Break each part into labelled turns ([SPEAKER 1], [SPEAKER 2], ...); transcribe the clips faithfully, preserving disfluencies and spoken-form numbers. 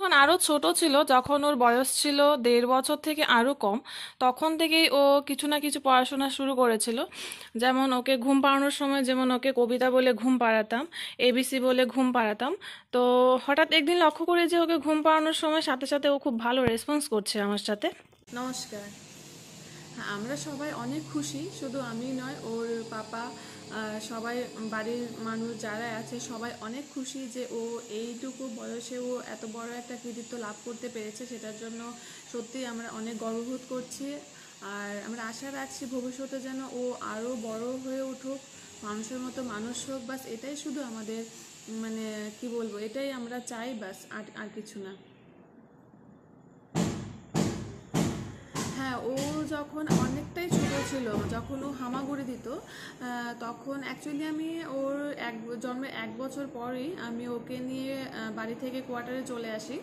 [SPEAKER 1] যখন আরো ছোট ছিল, যখন ওর বয়স ছিল দেড় বছর থেকে আরো কম, তখন থেকেই ও কিছু না কিছু পড়াশোনা শুরু করেছিল। যেমন ওকে ঘুম পাড়ানোর সময় যেমন ওকে কবিতা বলে ঘুম পাড়াতাম, এবিসি বলে ঘুম পাড়াতাম। তো হঠাৎ একদিন লক্ষ্য করি যে ওকে ঘুম পাড়ানোর সময় সাথে সাথে ও খুব ভালো রেসপন্স করছে আমার সাথে।
[SPEAKER 2] নমস্কার। হ্যাঁ, আমরা সবাই অনেক খুশি, শুধু আমি নয়, ওর পাপা, আহ, সবাই, বাড়ির মানুষ যারা আছে সবাই অনেক খুশি যে ও এইটুকু বয়সে ও এত বড় একটা কৃতিত্ব লাভ করতে পেরেছে। সেটার জন্য সত্যি আমরা অনেক গর্ববোধ করছি। আর আমরা আশা রাখছি ভবিষ্যতে যেন ও আরও বড় হয়ে উঠুক, মানুষের মতো মানুষ হোক। বাস এটাই শুধু আমাদের, মানে কি বলবো, এটাই আমরা চাই, বাস আর আর কিছু না। হ্যাঁ, ও যখন অনেকটাই ছোট ছিল, যখন ও হামাগুড়ি দিত, আহ, তখন অ্যাকচুয়ালি আমি ওর এক জন্মের এক বছর পরেই আমি ওকে নিয়ে আহ, বাড়ি থেকে কোয়ার্টারে চলে আসি।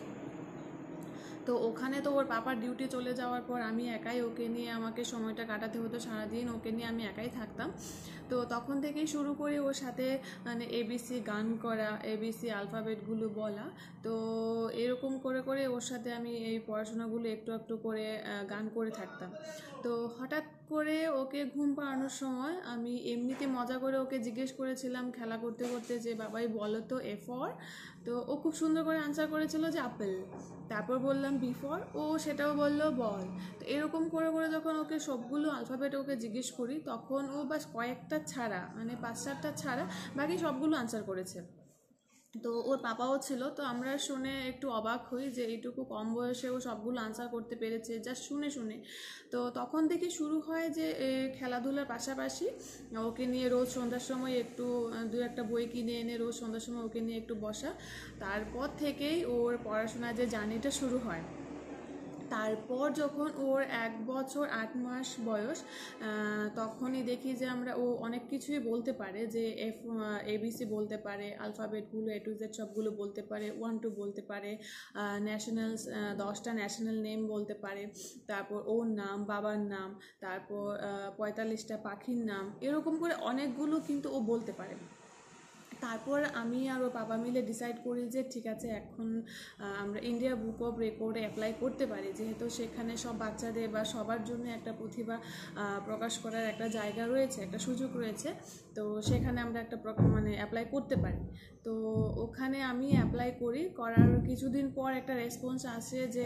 [SPEAKER 2] তো ওখানে তো ওর পাপার ডিউটি চলে যাওয়ার পর আমি একাই ওকে নিয়ে, আমাকে সময়টা কাটাতে হতো সারাদিন, ওকে নিয়ে আমি একাই থাকতাম। তো তখন থেকেই শুরু করি ওর সাথে, মানে এবিসি গান করা, এবিসি আলফাবেটগুলো বলা। তো এরকম করে করে ওর সাথে আমি এই পড়াশোনাগুলো একটু একটু করে আহ, গান করে থাকতাম। তো হঠাৎ করে ওকে ঘুম পাড়ানোর সময় আমি এমনিতে মজা করে ওকে জিজ্ঞেস করেছিলাম খেলা করতে করতে যে বাবাই বলো তো এ ফর। তো ও খুব সুন্দর করে আনসার করেছিল যে আপেল। তারপর বললাম বি ফর, ও সেটাও বললো বল। তো এরকম করে করে যখন ওকে সবগুলো আলফাবেট ওকে জিজ্ঞেস করি, তখন ও বাস কয়েকটা ছাড়া, মানে পাঁচ সাতটা ছাড়া বাকি সবগুলো আনসার করেছে। তো ওর পাপাও ছিল, তো আমরা শুনে একটু অবাক হই যে এইটুকু কম বয়সে ও সবগুলো আনসার করতে পেরেছে জাস্ট শুনে শুনে। তো তখন থেকে শুরু হয় যে এ, খেলাধুলার পাশাপাশি ওকে নিয়ে রোজ সন্ধ্যার সময় একটু আহ, দু একটা বই কিনে এনে রোজ সন্ধ্যার সময় ওকে নিয়ে একটু বসা। তারপর থেকেই ওর পড়াশোনার যে জার্নিটা শুরু হয়। তারপর যখন ওর এক বছর আট মাস বয়স, তখনই দেখি যে আমরা ও অনেক কিছুই বলতে পারে, যে এফ এবিসি বলতে পারে, আলফাবেটগুলো এ টু জেড সবগুলো বলতে পারে, ওয়ান টু বলতে পারে, ন্যাশনাল দশটা ন্যাশনাল নেম বলতে পারে, তারপর ওর নাম, বাবার নাম, তারপর পঁয়তাল্লিশটা পাখির নাম, এরকম করে অনেকগুলো কিন্তু ও বলতে পারে। তারপর আমি আর ওর বাবা মিলে ডিসাইড করি যে ঠিক আছে, এখন আমরা ইন্ডিয়া বুক অফ রেকর্ডে অ্যাপ্লাই করতে পারি, যেহেতু সেখানে সব বাচ্চাদের বা সবার জন্য একটা প্রতিভা প্রকাশ করার একটা জায়গা রয়েছে, একটা সুযোগ রয়েছে। তো সেখানে আমরা একটা মানে অ্যাপ্লাই করতে পারি। তো ওখানে আমি অ্যাপ্লাই করি, করার কিছুদিন পর একটা রেসপন্স আসে যে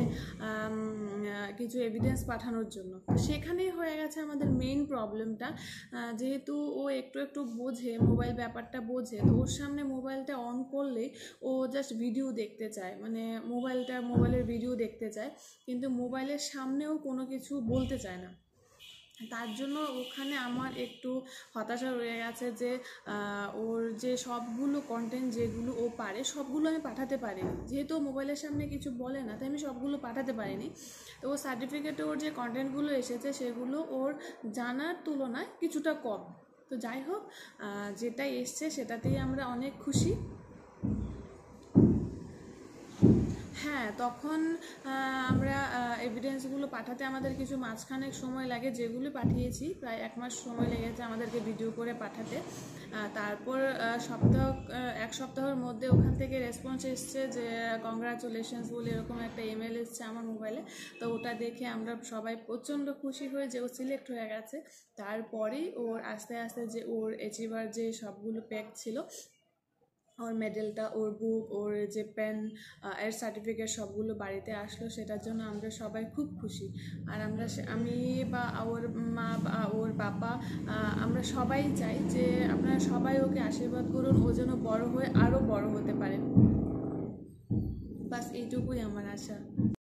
[SPEAKER 2] কিছু এভিডেন্স পাঠানোর জন্য। তো সেখানেই হয়ে গেছে আমাদের মেইন প্রবলেমটা। যেহেতু ও একটু একটু বোঝে, মোবাইল ব্যাপারটা বোঝে, তো ওর সামনে মোবাইলটা অন করলেই ও জাস্ট ভিডিও দেখতে চায়, মানে মোবাইলটা মোবাইলের ভিডিও দেখতে চায়, কিন্তু মোবাইলের সামনেও কোনো কিছু বলতে চায় না। তার জন্য ওখানে আমার একটু হতাশা রয়ে গেছে যে ওর যে সবগুলো কন্টেন্ট যেগুলো ও পারে সবগুলো আমি পাঠাতে পারিনি, যেহেতু মোবাইলের সামনে কিছু বলে না, তাই আমি সবগুলো পাঠাতে পারিনি। তো ওর সার্টিফিকেটে ওর যে কন্টেন্টগুলো এসেছে সেগুলো ওর জানার তুলনায় কিছুটা কম। তো যাই হোক, যেটা এসছে সেটাতেই আমরা অনেক খুশি। হ্যাঁ, তখন আমরা এভিডেন্সগুলো পাঠাতে আমাদের কিছু মাঝখানে সময় লাগে, যেগুলো পাঠিয়েছি প্রায় এক মাস সময় লেগেছে আমাদেরকে ভিডিও করে পাঠাতে। তারপর সপ্তাহ এক সপ্তাহের মধ্যে ওখান থেকে রেসপন্স এসছে যে কংগ্রাচুলেশনস বলে এরকম একটা ইমেল এসছে আমার মোবাইলে। তো ওটা দেখে আমরা সবাই প্রচণ্ড খুশি হয়ে যে ও সিলেক্ট হয়ে গেছে। তারপরেই ওর আস্তে আস্তে যে ওর অ্যাচিভার যে সবগুলো প্যাক ছিল, ওর মেডেলটা, ওর বুক, ওর যে পেন, এর সার্টিফিকেট সবগুলো বাড়িতে আসলো। সেটার জন্য আমরা সবাই খুব খুশি। আর আমরা, আমি বা ওর মা বা ওর বাবা, আমরা সবাই চাই যে আপনারা সবাই ওকে আশীর্বাদ করুন, ও যেন বড় হয়ে আরও বড় হতে পারে। বাস এইটুকুই আমার আশা।